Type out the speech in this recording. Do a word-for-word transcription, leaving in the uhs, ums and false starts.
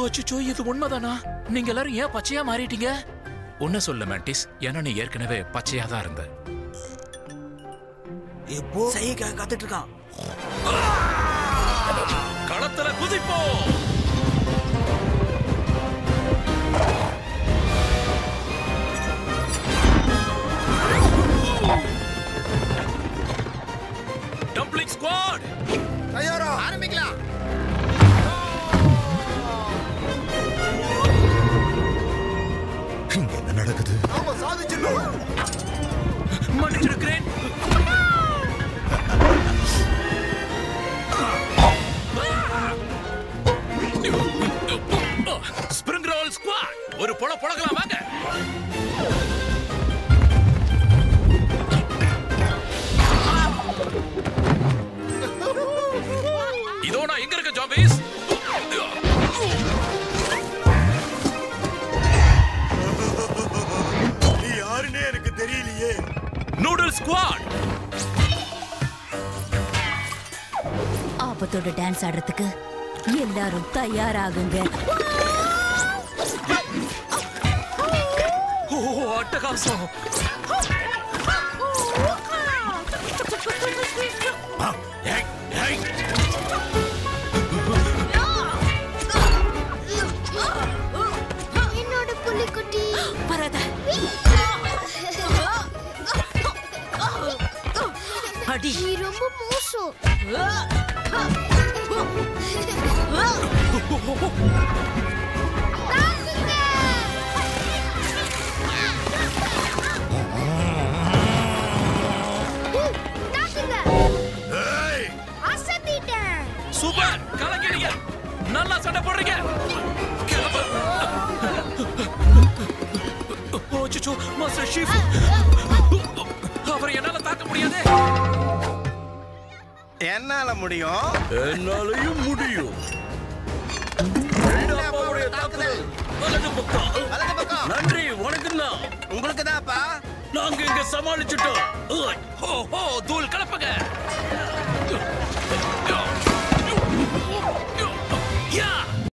அச்சோ, இது உண்மைதானா? நீங்க எல்லாரும் ஏன் பச்சையா மாறிட்டீங்க? ஒன்னும் சொல்ல மேண்டிஸ், ஏன்னா நீ ஏற்கனவே பச்சையா தான் இருந்த. இப்போ செய்ய காத்துட்டு இருக்கான். களத்துல குதிப்போம். டம்ப்ளிங் ஸ்குவாட் தயாரா? ஆரம்பிக்கலாம். இங்க என்ன நடக்குது? நாம சாதிச்சிட்டோம். மன்னிச்சிருக்கிறேன். ஸ்பிரிங் ரோல் ஸ்குவாட், ஒரு பொல பொளக்கலாம் வாங்க. இதோ நான் எங்க இருக்க ஜாம்பிஸ்? நீ யாருன்னே எனக்கு தெரியலையே. நூடுல் ஸ்குவாட், ஆபத்தோட டான்ஸ் ஆடுறதுக்கு எல்லாரும் தயாராகுங்க. ஓ அட்டகாசம். என்னோட புலிக்குட்டி பரத அடி. நீ ரொம்ப மோசம். சூப்பர், கலக்கிடுங்க. நல்லா சண்டை போடுறீங்க. ஓச்சோ, மாஸ்டர் ஷீஃப், அவரை என்னால தாக்க முடியாது. என்னால முடியும். என்னாலயும் முடியும். வலது பக்கம். வலது பக்கம். நன்றி, உனக்கு தான். உங்களுக்கு தான்ப்பா. நாங்க இங்க சமாளிச்சுட்டோம். ஓ ஹோ, தூள் கலப்புங்க.